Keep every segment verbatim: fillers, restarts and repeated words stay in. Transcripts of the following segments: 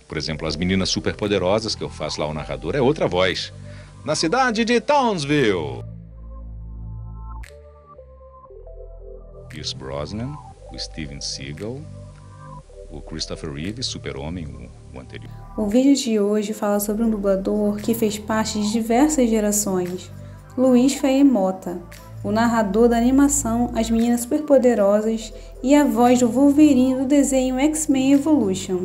por exemplo, As Meninas Superpoderosas, que eu faço lá o narrador, é outra voz. Na cidade de Townsville. Pierce Brosnan, o Steven Seagal, o Christopher Reeve, Super-Homem, o, o anterior. O vídeo de hoje fala sobre um dublador que fez parte de diversas gerações, Luiz Faier Mota, o narrador da animação As Meninas Superpoderosas e a voz do Wolverine do desenho X-Men Evolution.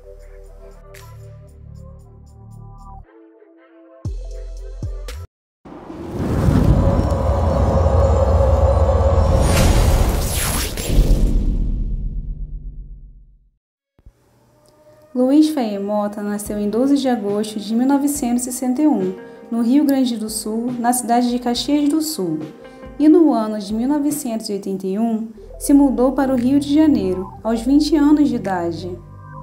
Luiz Faier Mota nasceu em doze de agosto de mil novecentos e sessenta e um, no Rio Grande do Sul, na cidade de Caxias do Sul, e no ano de mil novecentos e oitenta e um se mudou para o Rio de Janeiro, aos vinte anos de idade.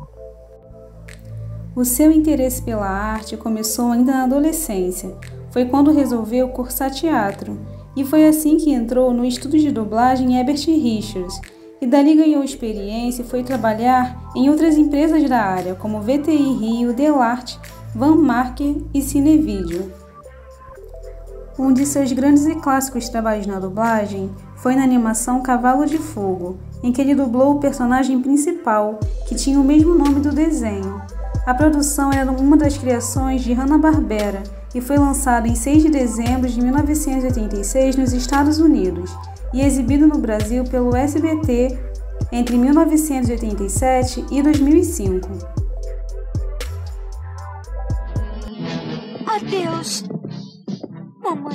O seu interesse pela arte começou ainda na adolescência, foi quando resolveu cursar teatro, e foi assim que entrou no estúdio de dublagem Herbert Richards, e dali ganhou experiência e foi trabalhar em outras empresas da área, como V T I Rio, Delarte, Van Marker e Cinevídeo. Um de seus grandes e clássicos trabalhos na dublagem foi na animação Cavalo de Fogo, em que ele dublou o personagem principal, que tinha o mesmo nome do desenho. A produção era uma das criações de Hanna-Barbera e foi lançada em seis de dezembro de mil novecentos e oitenta e seis nos Estados Unidos e exibido no Brasil pelo S B T entre mil novecentos e oitenta e sete e dois mil e cinco. Adeus, mamãe.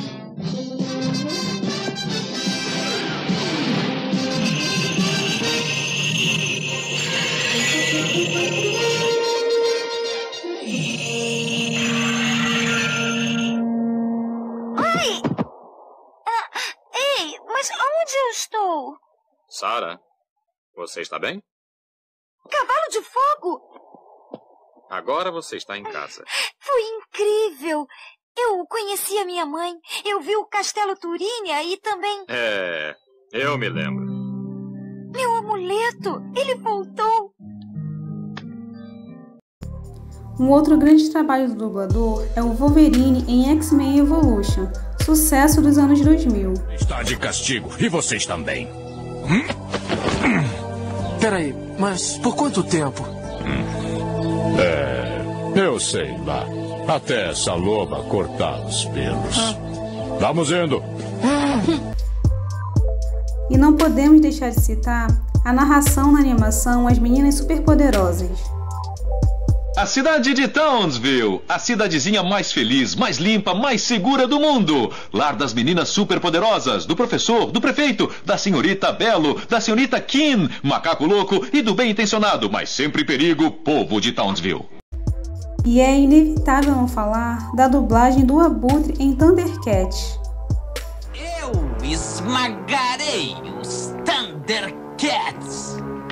Ai! Ah, ei, mas onde eu estou? Sarah, você está bem? Cavalo de Fogo! Agora você está em casa. Foi incrível! Eu conheci a minha mãe, eu vi o Castelo Turínia e também... É, eu me lembro. Meu amuleto, ele voltou! Um outro grande trabalho do dublador é o Wolverine em X-Men Evolution, sucesso dos anos dois mil. Está de castigo, e vocês também. Peraí, mas por quanto tempo? É, eu sei lá. Até essa loba cortar os pelos. Ah. Vamos indo. E não podemos deixar de citar a narração na animação As Meninas Superpoderosas. A cidade de Townsville, a cidadezinha mais feliz, mais limpa, mais segura do mundo. Lar das meninas superpoderosas, do professor, do prefeito, da senhorita Belo, da senhorita Kim, macaco louco e do bem-intencionado, mas sempre em perigo, povo de Townsville. E é inevitável não falar da dublagem do Abutre em Thundercats. Eu esmagarei os Thundercats.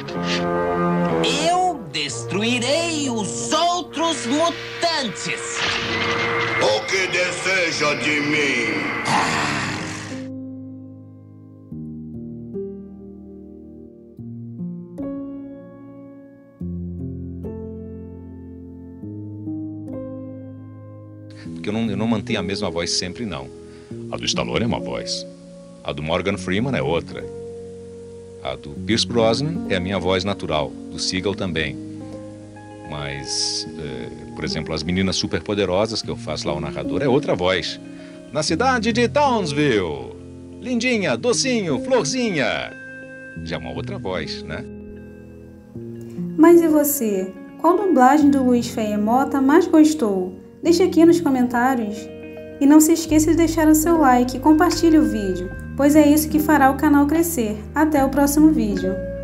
Eu destruirei os outros mutantes. O que deseja de mim? Ah. Porque eu não, eu não mantenho a mesma voz sempre, não. A do Stallone é uma voz. A do Morgan Freeman é outra. A do Pierce Brosnan é a minha voz natural. Do Seagal também. Mas, é, por exemplo, As Meninas Superpoderosas, que eu faço lá o narrador, é outra voz. Na cidade de Townsville. Lindinha, docinho, florzinha. Já é uma outra voz, né? Mas e você? Qual dublagem do Luiz Faier Mota mais gostou? Deixe aqui nos comentários. E não se esqueça de deixar o seu like e compartilhe o vídeo, pois é isso que fará o canal crescer. Até o próximo vídeo.